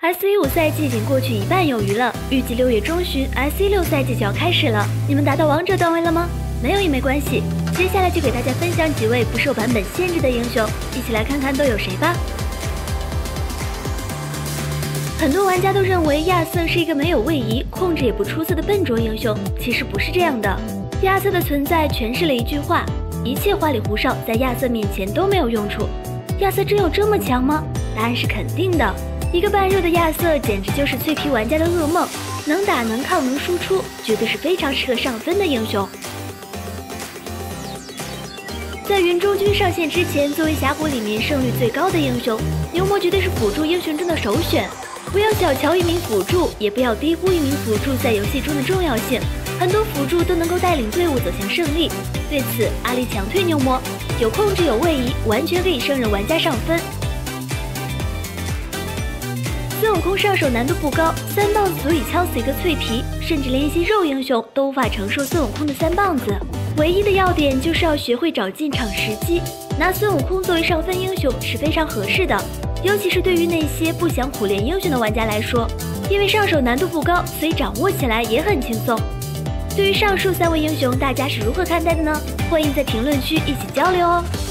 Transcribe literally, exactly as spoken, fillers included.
S 一五赛季已经过去一半有余了，预计六月中旬 S 一六赛季就要开始了。你们达到王者段位了吗？没有也没关系，接下来就给大家分享几位不受版本限制的英雄，一起来看看都有谁吧。很多玩家都认为亚瑟是一个没有位移、控制也不出色的笨拙英雄，其实不是这样的。亚瑟的存在诠释了一句话：一切花里胡哨在亚瑟面前都没有用处。亚瑟真有这么强吗？答案是肯定的。一个半肉的亚瑟简直就是脆皮玩家的噩梦，能打能抗能输出，绝对是非常适合上分的英雄。在云中君上线之前，作为峡谷里面胜率最高的英雄，牛魔绝对是辅助英雄中的首选。不要小瞧一名辅助，也不要低估一名辅助在游戏中的重要性。很多辅助都能够带领队伍走向胜利。对此，阿丽强推牛魔，有控制有位移，完全可以胜任玩家上分。孙悟空上手难度不高，三棒子足以敲死一个脆皮，甚至连一些肉英雄都无法承受孙悟空的三棒子。唯一的要点就是要学会找进场时机，拿孙悟空作为上分英雄是非常合适的，尤其是对于那些不想苦练英雄的玩家来说，因为上手难度不高，所以掌握起来也很轻松。对于上述三位英雄，大家是如何看待的呢？欢迎在评论区一起交流哦。